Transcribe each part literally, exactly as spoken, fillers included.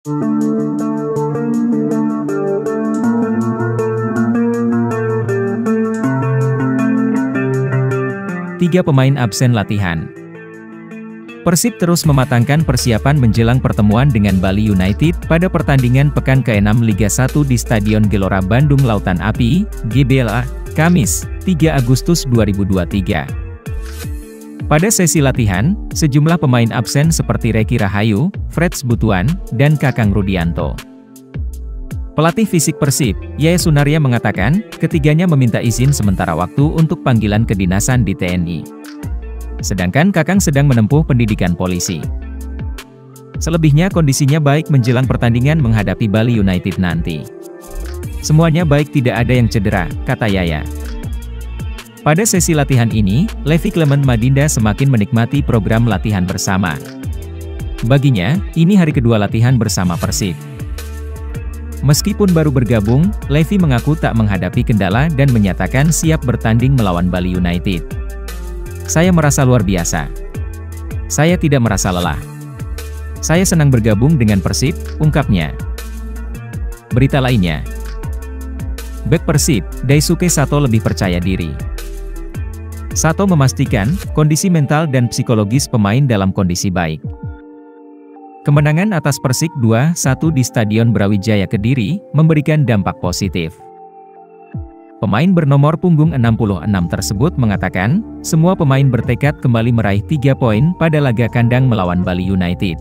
Tiga pemain absen latihan. Persib terus mematangkan persiapan menjelang pertemuan dengan Bali United pada pertandingan pekan keenam Liga satu di Stadion Gelora Bandung Lautan Api, G B L A, Kamis, tiga Agustus dua ribu dua puluh tiga. Pada sesi latihan, sejumlah pemain absen seperti Reki Rahayu, Freds Butuan, dan Kakang Rudianto. Pelatih fisik Persib, Yaya Sunaria mengatakan, ketiganya meminta izin sementara waktu untuk panggilan kedinasan di T N I. Sedangkan Kakang sedang menempuh pendidikan polisi. Selebihnya kondisinya baik menjelang pertandingan menghadapi Bali United nanti. Semuanya baik, tidak ada yang cedera, kata Yaya. Pada sesi latihan ini, Levi Clement Madinda semakin menikmati program latihan bersama. Baginya, ini hari kedua latihan bersama Persib. Meskipun baru bergabung, Levi mengaku tak menghadapi kendala dan menyatakan siap bertanding melawan Bali United. Saya merasa luar biasa. Saya tidak merasa lelah. Saya senang bergabung dengan Persib, ungkapnya. Berita lainnya. Bek Persib, Daisuke Sato lebih percaya diri. Sato memastikan, kondisi mental dan psikologis pemain dalam kondisi baik. Kemenangan atas Persik dua satu di Stadion Brawijaya Kediri, memberikan dampak positif. Pemain bernomor punggung enam puluh enam tersebut mengatakan, semua pemain bertekad kembali meraih tiga poin pada laga kandang melawan Bali United.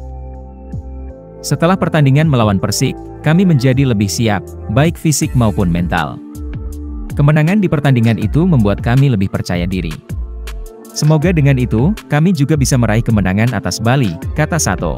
Setelah pertandingan melawan Persik, kami menjadi lebih siap, baik fisik maupun mental. Kemenangan di pertandingan itu membuat kami lebih percaya diri. Semoga dengan itu, kami juga bisa meraih kemenangan atas Bali, kata Sato.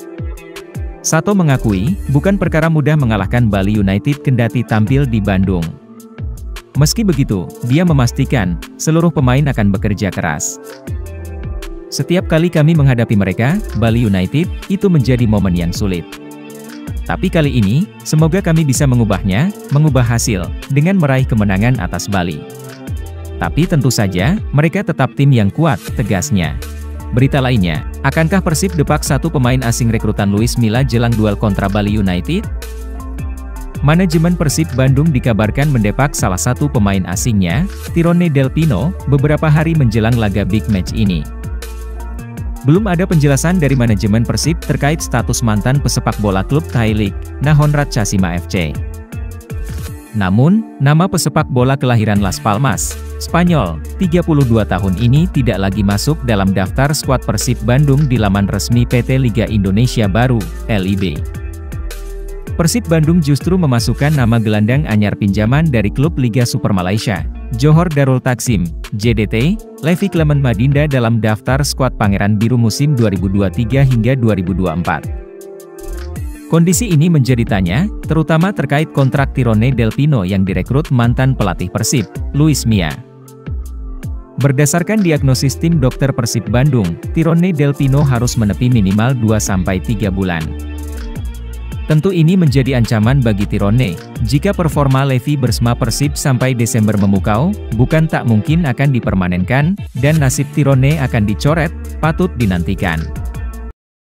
Sato mengakui, bukan perkara mudah mengalahkan Bali United kendati tampil di Bandung. Meski begitu, dia memastikan, seluruh pemain akan bekerja keras. Setiap kali kami menghadapi mereka, Bali United, itu menjadi momen yang sulit. Tapi kali ini, semoga kami bisa mengubahnya, mengubah hasil, dengan meraih kemenangan atas Bali. Tapi tentu saja, mereka tetap tim yang kuat, tegasnya. Berita lainnya, akankah Persib depak satu pemain asing rekrutan Luis Milla jelang duel kontra Bali United? Manajemen Persib Bandung dikabarkan mendepak salah satu pemain asingnya, Tirone Del Pino, beberapa hari menjelang laga big match ini. Belum ada penjelasan dari manajemen Persib terkait status mantan pesepak bola klub Thai League, Nahon Ratchasima F C. Namun, nama pesepak bola kelahiran Las Palmas, Spanyol, tiga puluh dua tahun ini tidak lagi masuk dalam daftar skuad Persib Bandung di laman resmi P T Liga Indonesia Baru, L I B. Persib Bandung justru memasukkan nama gelandang anyar pinjaman dari klub Liga Super Malaysia, Johor Darul Takzim, J D T, Levi Clement Madinda dalam daftar skuad Pangeran Biru musim dua ribu dua puluh tiga hingga dua ribu dua puluh empat. Kondisi ini menjadi tanya, terutama terkait kontrak Tirone Del Pino yang direkrut mantan pelatih Persib, Luis Milla. Berdasarkan diagnosis tim dokter Persib Bandung, Tirone Del Pino harus menepi minimal dua sampai tiga bulan. Tentu ini menjadi ancaman bagi Tirone, jika performa Levi bersama Persib sampai Desember memukau, bukan tak mungkin akan dipermanenkan, dan nasib Tirone akan dicoret, patut dinantikan.